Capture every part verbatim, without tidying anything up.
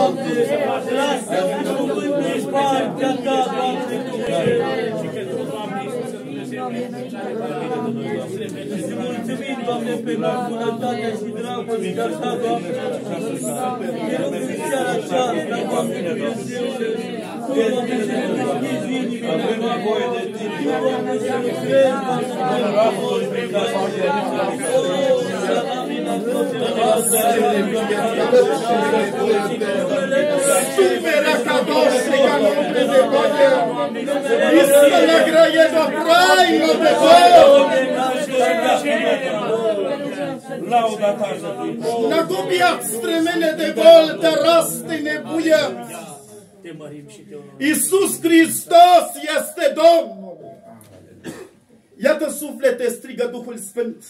Doamne, lasă-mi cuvânt din partea Ta, Doamne Dumnezeu. Îți mulțumim, Doamne, pentru bunătatea și dragostea Ta, Doamne. Te rog în seara aceasta, Doamne Dumnezeu, Doamne, să ne deschizi inima, avem nevoie de Tine. Doamne, să lucrezi, Supera cadoce ca nombre de Padre. Vista la graia da traino de Lauda Ta să fie. Na gubiat stremene de volta raste nebuia. Te mărim și Te onorăm. Iisus Hristos este Domnul. Iată suflete, strigă Duhul Sfânt.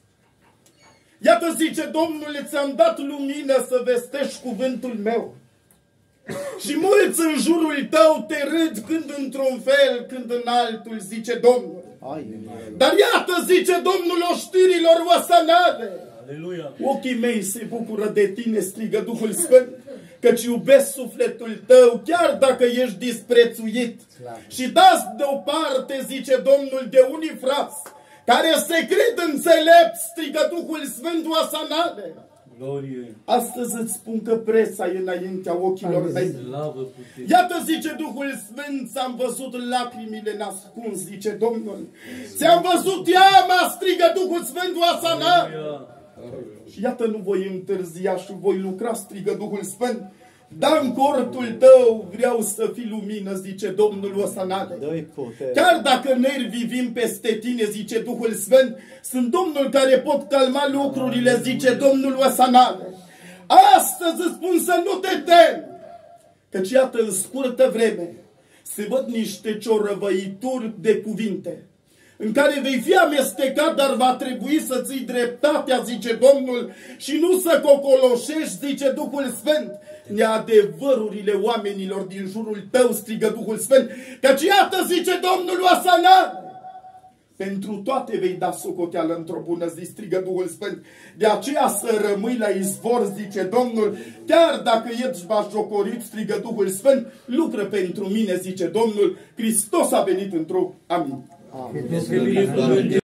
Iată zice Domnul, ți-am dat lumină să vestești cuvântul meu. Și mulți în jurul tău te râd când într-un fel, când în altul, zice Domnul. Dar iată, zice Domnul oștirilor oasanade. Aleluia. Ochii mei se bucură de tine, strigă Duhul Sfânt, căci iubesc sufletul tău, chiar dacă ești disprețuit. Și dați deoparte, zice Domnul, de unii frați, care se cred înțelepți, strigă Duhul Sfânt oasanade. Glorie. Astăzi îți spun că presa e înaintea ochilor mei. Slavă putere. Iată, zice Duhul Sfânt, ți-am văzut lacrimile nascuns, zice Domnul. Ți-am văzut teama, strigă Duhul Sfânt oasanade. Și iată, nu voi întârzia și voi lucra, strigă Duhul Sfânt. Dar în cortul tău vreau să fii lumină, zice Domnul oasanade. Chiar dacă nervii vin peste tine, zice Duhul Sfânt, sunt Domnul care pot calma lucrurile, zice Domnul oasanade. Astăzi îți spun să nu te temi, căci iată, în scurtă vreme se văd niște ciorăvăituri de cuvinte în care vei fi amestecat, dar va trebui să ții dreptatea, zice Domnul, și nu să cocoloșești, zice Duhul Sfânt, neadevărurile oamenilor din jurul tău, strigă Duhul Sfânt, căci iată, zice Domnul oasanade, pentru toate vei da socoteală într-o bună zi, strigă Duhul Sfânt. De aceea să rămâi la izvor, zice Domnul, chiar dacă ești bajocorit, strigă Duhul Sfânt, lucră pentru mine, zice Domnul, Hristos a venit într-o. Amin. Amin.